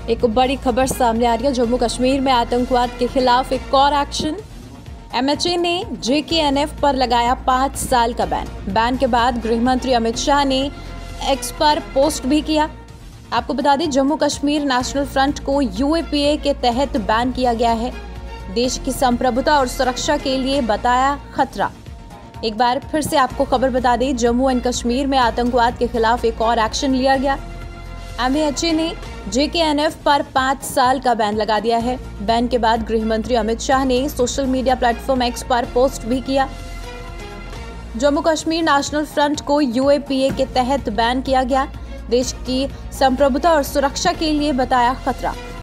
एक बड़ी खबर सामने आ रही है। जम्मू कश्मीर में आतंकवाद के खिलाफ एक और एक्शन। एमएचए ने जेकेएनएफ पर लगाया 5 साल का बैन। बैन के बाद गृह मंत्री अमित शाह ने एक्स पर पोस्ट भी किया। आपको बता दें, जम्मू कश्मीर नेशनल फ्रंट को यूएपीए के तहत बैन किया गया है। देश की संप्रभुता और सुरक्षा के लिए बताया खतरा। एक बार फिर से आपको खबर बता दें, जम्मू एंड कश्मीर में आतंकवाद के खिलाफ एक और एक्शन लिया गया। एमएचए ने जेकेएनएफ पर 5 साल का बैन लगा दिया है। बैन के बाद गृह मंत्री अमित शाह ने सोशल मीडिया प्लेटफॉर्म एक्स पर पोस्ट भी किया। जम्मू कश्मीर नेशनल फ्रंट को यूएपीए के तहत बैन किया गया। देश की संप्रभुता और सुरक्षा के लिए बताया खतरा।